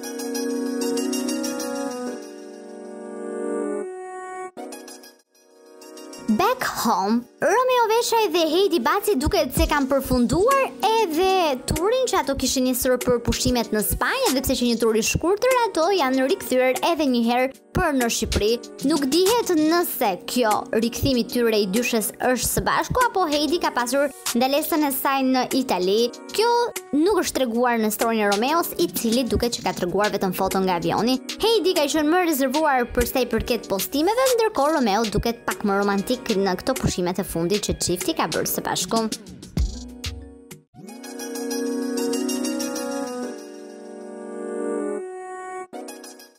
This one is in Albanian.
Back home, Romeo Vesha dhe Heidi Baci duket se kanë përfunduar edhe turin që ato kishin nisur për pushimet në Spanjë, edhe pse që një tur i shkurtër, ato janë rikthyer edhe një herë për në Shqipëri. Nuk dihet nëse kjo rikthimi i tyre i dyshës është së bashku apo Heidi ka pasur ndalesën e saj në Itali. Kjo nuk është treguar në storyn e Romeos, i cili duket që ka treguar vetëm foto nga avioni. Heidi ka qenë më rezervuar për sa i përket postimeve, ndërkohë Romeo duket pak më romantik në këto pushimet e fundit që çifti ka bërë së bashku.